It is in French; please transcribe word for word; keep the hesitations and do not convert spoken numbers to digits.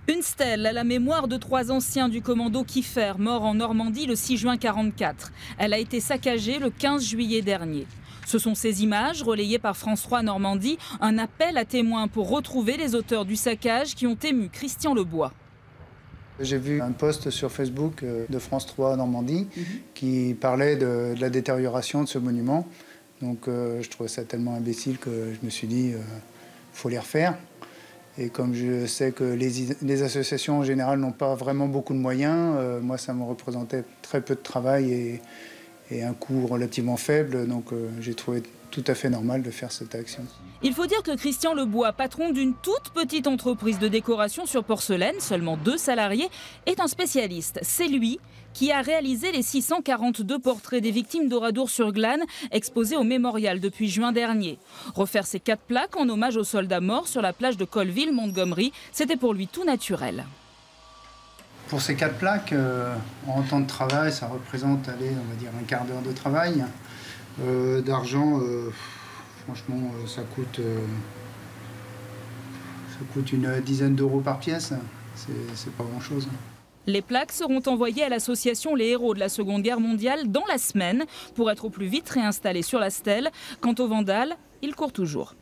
Une stèle à la mémoire de trois anciens du commando Kiefer, morts en Normandie le six juin quarante-quatre. Elle a été saccagée le quinze juillet dernier. Ce sont ces images, relayées par France trois Normandie, un appel à témoins pour retrouver les auteurs du saccage qui ont ému Christian Lebois. J'ai vu un post sur Facebook de France trois Normandie mmh. qui parlait de, de la détérioration de ce monument. Donc euh, je trouvais ça tellement imbécile que je me suis dit, il euh, faut les refaire. Et comme je sais que les, les associations en général n'ont pas vraiment beaucoup de moyens, euh, moi ça me représentait très peu de travail et, et un coût relativement faible. Donc euh, j'ai trouvé tout à fait normal de faire cette action. Il faut dire que Christian Lebois, patron d'une toute petite entreprise de décoration sur porcelaine, seulement deux salariés, est un spécialiste. C'est lui qui a réalisé les six cent quarante-deux portraits des victimes d'Oradour-sur-Glane exposés au mémorial depuis juin dernier. Refaire ces quatre plaques en hommage aux soldats morts sur la plage de Colville, Montgomery, c'était pour lui tout naturel. Pour ces quatre plaques, euh, en temps de travail, ça représente, allez, on va dire, un quart d'heure de travail. Euh, D'argent, euh, franchement, euh, ça coûte, euh, ça coûte une dizaine d'euros par pièce. C'est pas grand-chose. Les plaques seront envoyées à l'association Les Héros de la Seconde Guerre mondiale dans la semaine pour être au plus vite réinstallées sur la stèle. Quant aux vandales, ils courent toujours.